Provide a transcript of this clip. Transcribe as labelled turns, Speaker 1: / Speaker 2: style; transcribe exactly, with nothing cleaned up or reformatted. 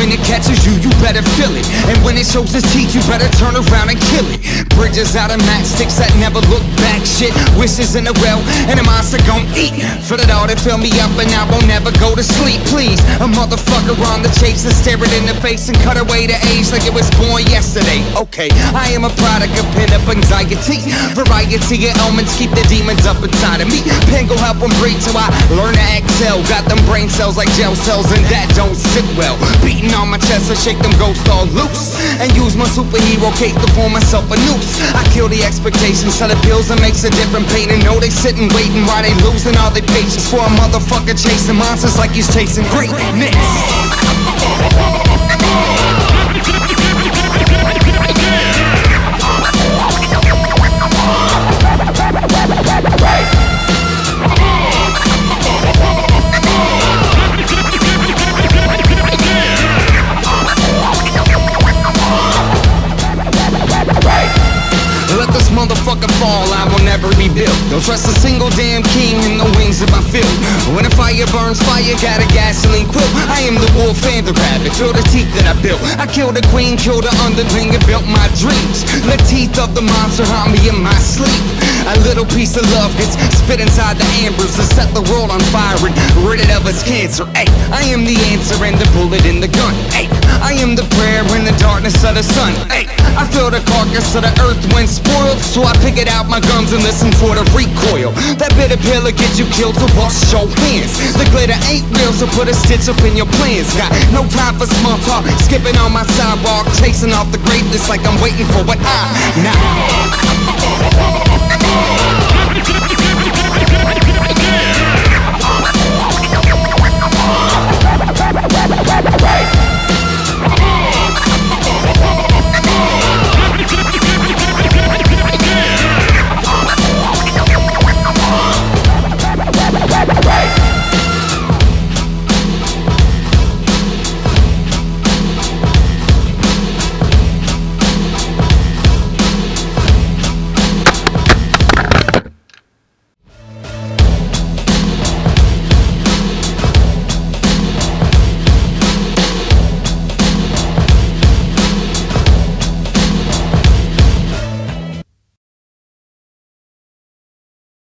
Speaker 1: when it catches you, you better feel it. And when it shows its teeth, you better turn around and kill it. Bridges out of matchsticks that never look back. Shit, wishes in a well, and a monster gon' eat. Feel it all to fill me up, and I won't never go to sleep. Please, a motherfucker on the chase and stare it in the face and cut away the age like it was born yesterday. Okay, I am a product of pent-up anxiety. Variety of elements keep the demons up inside of me. Pen go help them breathe till I learn to exhale. Got them brain cells like gel cells, and that don't sit well. Beating on my chest, I shake them ghosts all loose, and use my superhero cape to form myself a noose. I kill the expectations, sell the pills and makes a different pain. And know they sitting waiting while they losing all their patience for a motherfucker chasing monsters like he's chasing greatness. Let this motherfucker fall, I will never be built. Don't trust a single damn king in the wings of my field. When a fire burns fire, got a gasoline quilt. I am the wolf and the rabbit, feel the teeth that I built. I killed the queen, killed the underling, and built my dreams. The teeth of the monster haunt me in my sleep. A little piece of love gets spit inside the ambers to set the world on fire and rid it of its cancer. Ay, I am the answer and the bullet in the gun. Ay, I am the prayer in the darkness of the sun. Ay, I feel the carcass of the earth when spoiled, so I pick it out my guns and listen for the recoil. That bitter pill will get you killed, so wash your hands. The glitter ain't real, so put a stitch up in your plans. Got no time for small talk, skipping on my sidewalk, chasing off the greatness like I'm waiting for what I now.